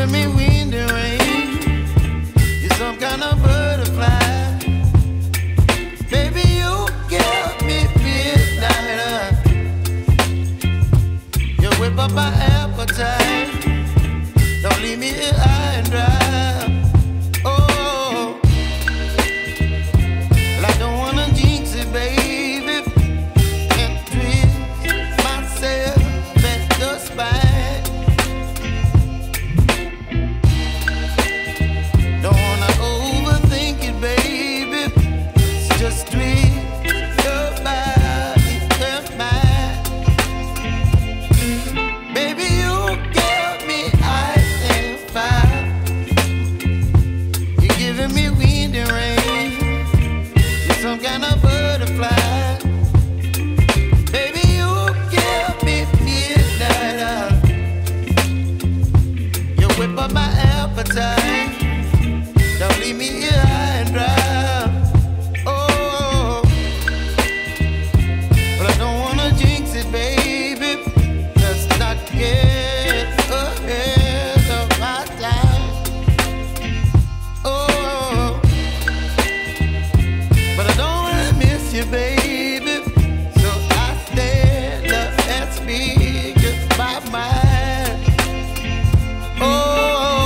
giving me wind and rain. You're some kind of butterfly. Baby, you give me midnight. You whip up my appetite. Don't leave me here high and dry. Oh, well, I don't wanna jinx it, baby. Can't twist myself at the spine. Don't wanna overthink it, baby. It's just twist your body and mine. Baby, you give me ice and fire. You're giving me wind and rain. You're some kind of butterfly. Baby, you give me midnight. You whip up my appetite. Don't leave me here high and dry. Oh, but I don't wanna jinx it, baby. Let's not get ahead of my time. Oh, but I don't wanna miss you, baby. So I stand up and speak just my mind. Oh.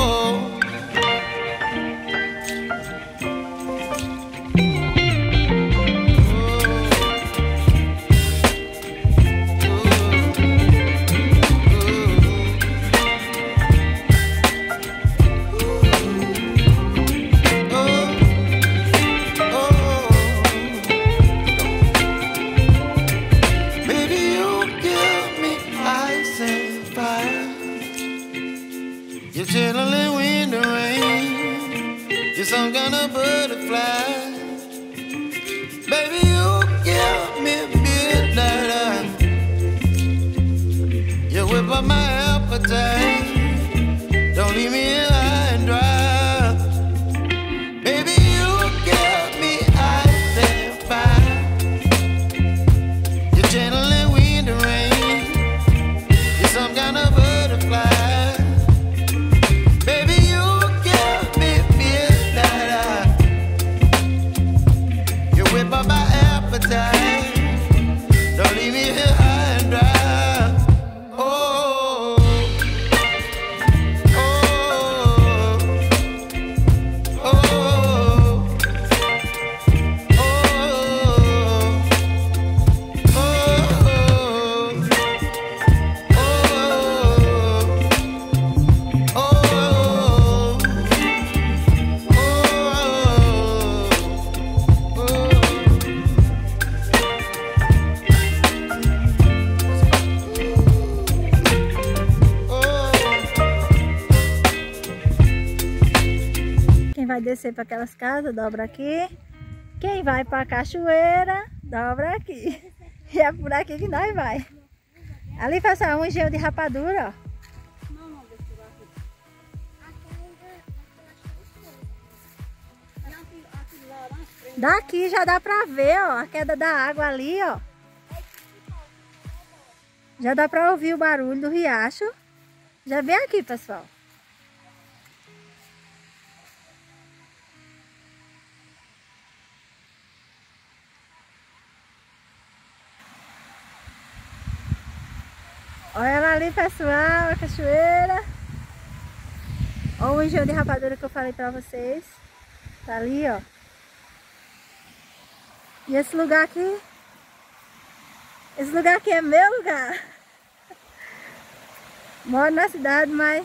You're chilling wind and rain. You're some kind of butterfly. Baby, you give me midnight. You whip up my appetite. Don't leave me here high and dry. Baby, you give me ice and fire. You're channeling wind and rain. You're some kind of butterfly. Don't leave me here high and dry. Oh, oh, oh, oh, Quem vai descer para aquelas casas, dobra aqui. Quem vai para a cachoeira, dobra aqui. E é por aqui que nós vai. Ali passa um engenho de rapadura, ó. Daqui já dá pra ver, ó, a queda da água ali, ó. Já dá pra ouvir o barulho do riacho. Já vem aqui, pessoal. Olha ela ali, pessoal, a cachoeira. Olha o engenho de rapadura que eu falei pra vocês. Tá ali, ó. E esse lugar aqui é meu lugar. Moro na cidade, mas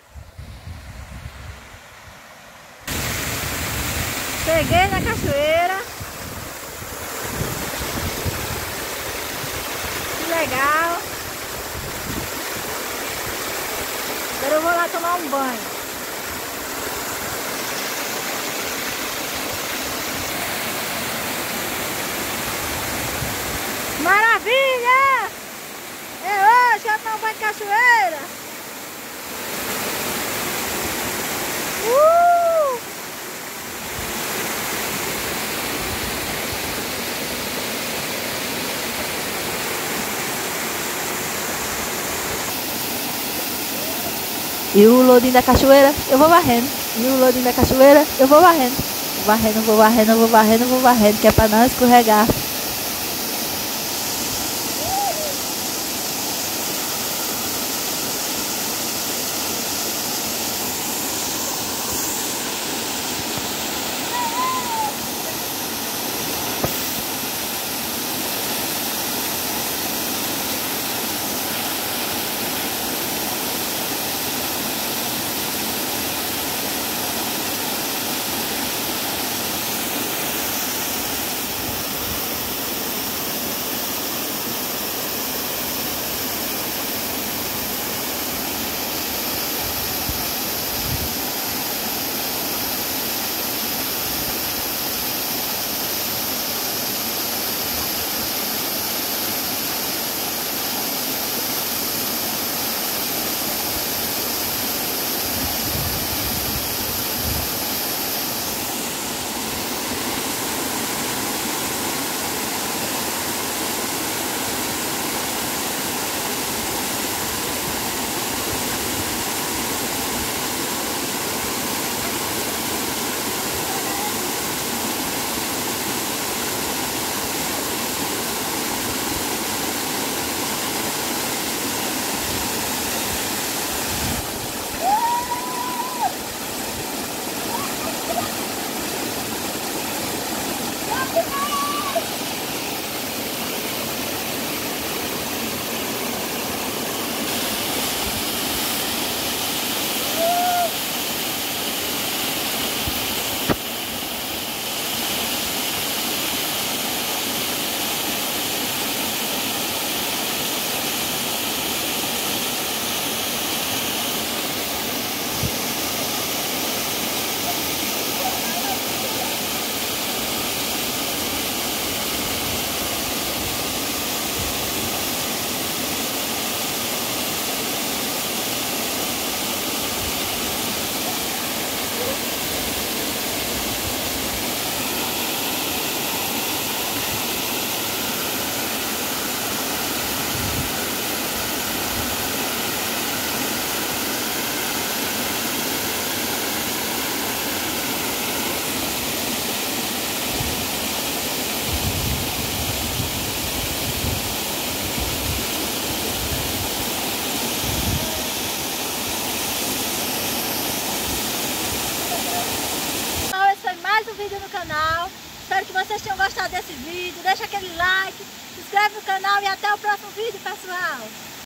cheguei na cachoeira. Que legal. Agora eu vou lá tomar um banho. Maravilha! É hoje, eu tomo banho de cachoeira! E o lodinho da cachoeira, eu vou varrendo. E o lodinho da cachoeira, eu vou varrendo. Vou varrendo, vou varrendo, vou varrendo, vou varrendo, que é pra não escorregar. Mais um vídeo no canal. Espero que vocês tenham gostado desse vídeo. Deixa aquele like, se inscreve no canal e até o próximo vídeo, pessoal.